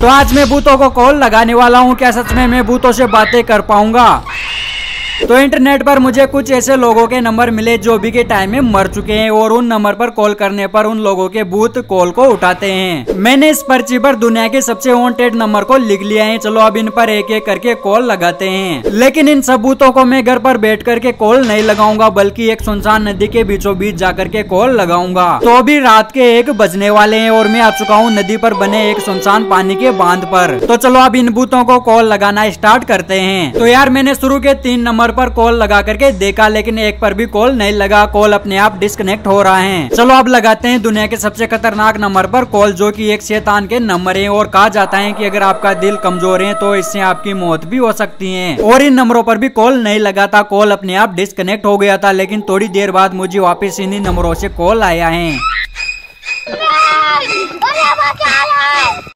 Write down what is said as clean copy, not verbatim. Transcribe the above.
तो आज मैं भूतों को कॉल लगाने वाला हूँ। क्या सच में मैं भूतों से बातें कर पाऊंगा? तो इंटरनेट पर मुझे कुछ ऐसे लोगों के नंबर मिले जो अभी के टाइम में मर चुके हैं और उन नंबर पर कॉल करने पर उन लोगों के भूत कॉल को उठाते हैं। मैंने इस पर्ची पर दुनिया के सबसे वांटेड नंबर को लिख लिया है। चलो अब इन पर एक एक करके कॉल लगाते हैं। लेकिन इन सब भूतों को मैं घर पर बैठ करके कॉल नहीं लगाऊंगा, बल्कि एक सुनसान नदी के बीचों बीच जाकर के कॉल लगाऊंगा। तो अभी रात के 1 बजने वाले हैं और मैं आ चुका हूँ नदी पर बने एक सुनसान पानी के बांध पर। तो चलो अब इन भूतों को कॉल लगाना स्टार्ट करते हैं। तो यार मैंने शुरू के 3 नंबर पर कॉल लगा करके देखा, लेकिन एक पर भी कॉल नहीं लगा। कॉल अपने आप डिस्कनेक्ट हो रहा है। चलो अब लगाते हैं दुनिया के सबसे खतरनाक नंबर पर कॉल, जो कि एक शैतान के नंबर है। और कहा जाता है कि अगर आपका दिल कमजोर है तो इससे आपकी मौत भी हो सकती है। और इन नंबरों पर भी कॉल नहीं लगा था, कॉल अपने आप डिस्कनेक्ट हो गया था। लेकिन थोड़ी देर बाद मुझे वापस इन्हीं नंबरों से कॉल आया है।